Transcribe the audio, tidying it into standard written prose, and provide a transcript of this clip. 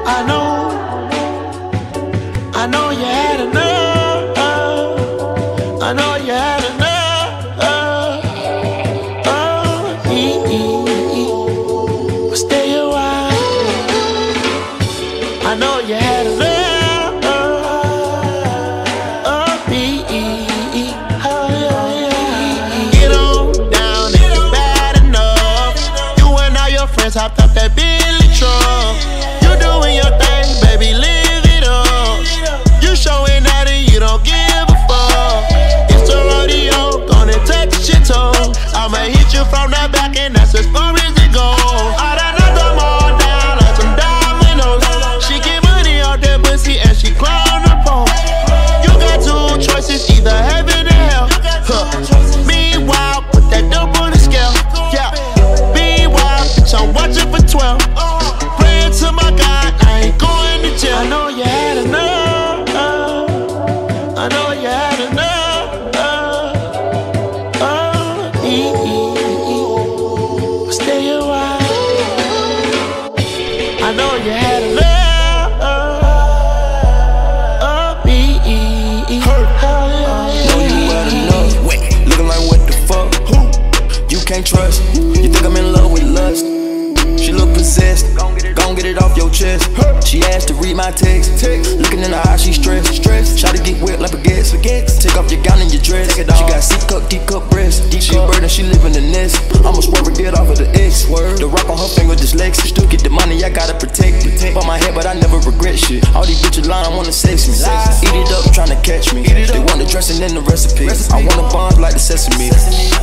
I know you had enough. I know you had enough. But stay a while. I know you had enough. Get on down if you bad enough. You and all your friends hopped off that Billy truck. You doing your thing, baby, live it up. You showing out and you don't give a fuck. It's a rodeo, gonna touch your toe. I'ma hit you from the back and that's as far as it goes. I done knocked them all down like some dominoes. She get money out that pussy and she climb the pole. You got two choices, either heaven or hell. Meanwhile, put that dope on the scale. Yeah, meanwhile, bitch, I'm watching for 12. Praying to my God, I ain't going to jail. I know you had enough. I know you had enough. Stay a while. I know you had enough. Know you had enough. Looking like what the fuck? You can't trust. You think I'm in love with lust? She look possessed. Gon' get it off your chest. She asked to read my text. Looking in her eyes, she stressed. Try to get wet like baguettes. Take off your gown and your dress. She got C-cup, D-cup breasts. She a bird and she live in the nest. I'ma swerve and get off of the X. The rock on her finger dyslexic. Get the money, I gotta protect it. Bought my head, but I never regret shit. All these bitches lying, wanna sex me. Eat it up, tryna catch me. They want the dressing in the recipe. I want a bomb like the sesame.